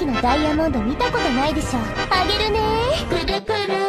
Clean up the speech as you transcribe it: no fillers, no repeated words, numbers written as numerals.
のダイヤモンド見たことないでしょ。あげるね。くるくる